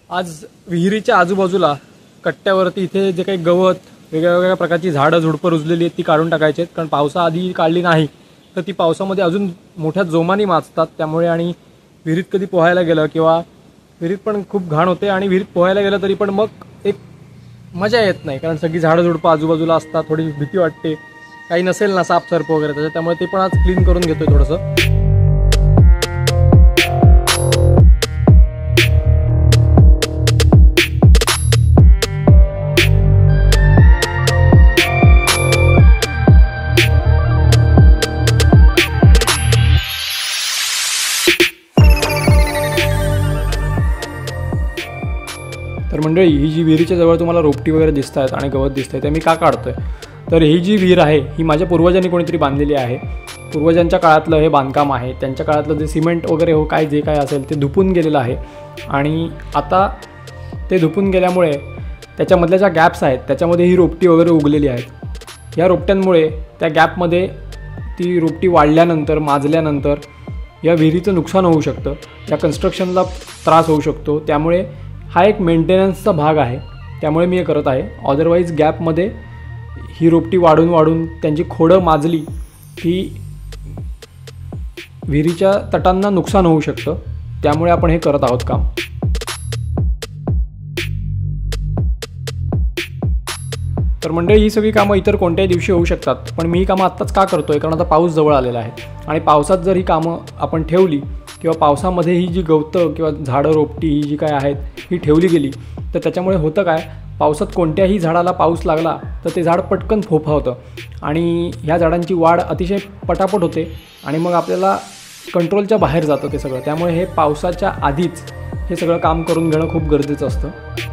आज विहिरीच्या आजूबाजूला कट्ट्यावरती इथे जे काही गवत वेगवेगळ्या प्रकारची झाडं झुडपं रुजलेली आहेत ती काढून टाकायची आहेत, कारण पावसाआधी काढली नाही तर ती पावसामध्ये अजून मोठ्या जोमाने माजतात. त्यामुळे आणि विहिरीत कधी पोहायला गेलं किंवा विहिरीत पण खूप घाण होते आणि विहिरीत पोहायला गेलं तरी पण मग एक मजा येत नाही, कारण सगळी झाडं झुडपं आजूबाजूला असतात, थोडी भीती वाटते, काही नसेल ना साप सर्प वगैरे त्यामुळे ते पण आज क्लीन करून घेतोय थोडंसं. तर मंडळी, ही जी विहिरीच्या जवळ तुम्हाला रोपटी वगैरे दिसत आहेत आणि गवत दिसतंय ते मी का काढतोय, तर ही जी विहीर आहे ही माझ्या पूर्वजांनी कोणीतरी बांधलेली आहे. पूर्वजांच्या काळातलं हे बांधकाम आहे. त्यांच्या काळातलं जे सिमेंट वगैरे जे काय असेल ते धुपून गेलेलं आहे आणि आता ते धुपून गेल्यामुळे त्याच्यामधल्या ज्या गॅप्स आहेत त्याच्यामध्ये ही रोपटी वगैरे उगलेली आहेत. या रोपट्यांमुळे त्या गॅपमध्ये ती रोपटी वाढल्यानंतर माजल्यानंतर या विहिरीचं नुकसान होऊ शकतं, या कन्स्ट्रक्शनला त्रास होऊ शकतो. त्यामुळे हा एक मेंटेनन्सचा भाग आहे, त्यामुळे मी हे करत आहे. अदरवाईज गॅपमध्ये ही रोपटी वाढून त्यांची खोडं माजली की विहिरीच्या तटांना नुकसान होऊ शकतं. त्यामुळे आपण हे करत आहोत काम. तर मंडळी, ही सगळी कामं इतर कोणत्याही दिवशी होऊ शकतात, पण मी ही कामं आत्ताच का करतोय, कारण आता पाऊस जवळ आलेला आहे आणि पावसात जर ही कामं आपण ठेवली किंवा पावसामध्ये ही जी गवतं किंवा झाडं रोपटी ही जी काय आहेत ही ठेवली गेली तर त्याच्यामुळे होतं काय, पावसात कोणत्याही झाडाला पाऊस लागला तर ते झाड पटकन फोफावतं आणि ह्या झाडांची वाढ अतिशय पटापट होते आणि मग आपल्याला कंट्रोलच्या बाहेर जातं ते सगळं. त्यामुळे हे पावसाच्या आधीच हे सगळं काम करून घेणं खूप गरजेचं असतं.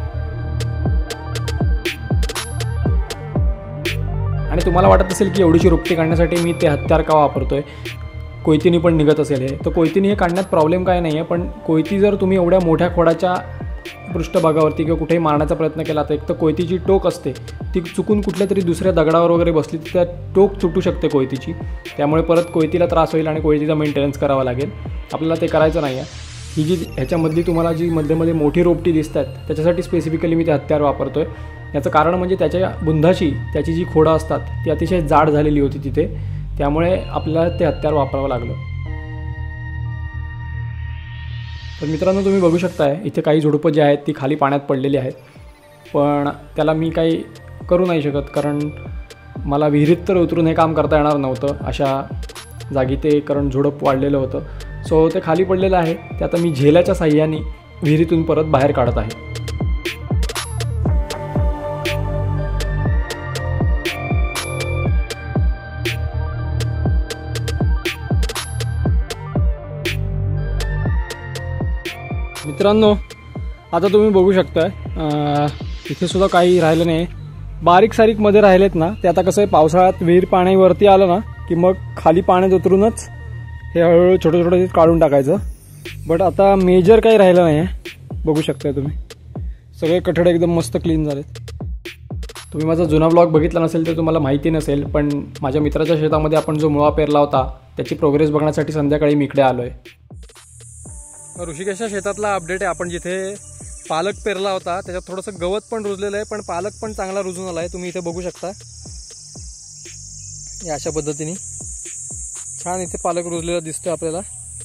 आणि तुम्हाला वाटत असेल की एवढीशी रोपटी काढण्यासाठी मी ते हत्यार का वापरतोय, कोयतीनी पण निघत असेल हे, तर कोयतीनी हे काढण्यात प्रॉब्लेम काय नाही आहे. पण कोयती जर तुम्ही एवढ्या मोठ्या खोडाच्या पृष्ठभागावरती किंवा कुठेही मारण्याचा प्रयत्न केला तर एक तर कोयतीची टोक असते ती चुकून कुठल्या तरी दुसऱ्या दगडावर वगैरे बसली तर त्या टोक तुटू शकते कोयतीची. त्यामुळे परत कोयतीला त्रास होईल आणि कोयतीचा मेंटेनन्स करावा लागेल. आपल्याला ते करायचं नाही आहे. ही जी ह्याच्यामधली तुम्हाला जी मध्ये मोठी रोपटी दिसत आहेत त्याच्यासाठी स्पेसिफिकली मी ते हत्यार वापरतो आहे. याचं कारण म्हणजे त्याच्या बुंधाशी त्याची जी खोडं असतात ती अतिशय जाड झालेली होती तिथे, त्यामुळे आपल्याला ते हत्यार वापरावं लागलं. तर मित्रांनो, तुम्ही बघू शकताय इथे काही झुडपं जी आहेत ती खाली पाण्यात पडलेली आहेत, पण त्याला मी काही करू नाही शकत, कारण मला विहिरीत तर उतरून हे काम करता येणार नव्हतं अशा जागी ते, कारण झुडप वाढलेलं होतं. सो ते खाली पडलेलं आहे, ते आता मी झेल्याच्या साह्याने विहिरीतून परत बाहेर काढत आहे. मित्रांनो, आता तुम्ही बघू शकताय इथे सुद्धा काही राहिलं नाही. बारीक सारीकमध्ये राहिलेत ना ते आता कसं आहे, पावसाळ्यात विहीर पाण्यावरती आलं ना की मग खाली पाण्यात उतरूनच हे हळूहळू छोटं छोटं काढून टाकायचं. बट आता मेजर काही राहिलं नाही आहे. बघू शकताय तुम्ही सगळे कठडे एकदम मस्त क्लीन झालेत. तुम्ही माझा जुना ब्लॉग बघितला नसेल तर तुम्हाला माहिती नसेल, पण माझ्या मित्राच्या शेतामध्ये आपण जो मुळा पेरला होता त्याची प्रोग्रेस बघण्यासाठी संध्याकाळी मी इकडे आलो आहे. ऋषिकेशच्या शेतातला अपडेट आहे. आपण जिथे पालक पेरला होता त्याच्यात थोडंसं गवत पण रुजलेलं आहे, पण पालक पण चांगला रुजून आला आहे. तुम्ही इथे बघू शकता या अशा पद्धतीने छान इथे पालक रुजलेला दिसतोय आपल्याला.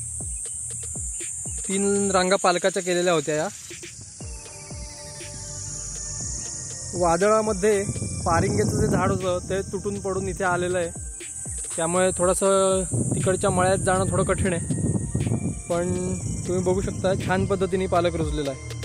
3 रांगा पालकाच्या केलेल्या होत्या. या वादळामध्ये पारिंगेचं जे झाड होतं ते तुटून पडून इथे आलेलं आहे, त्यामुळे थोडंसं तिकडच्या मळ्यात जाणं थोडं कठीण आहे. पण तुम्ही बघू शकता छान पद्धतीने पालक रुजलेला आहे.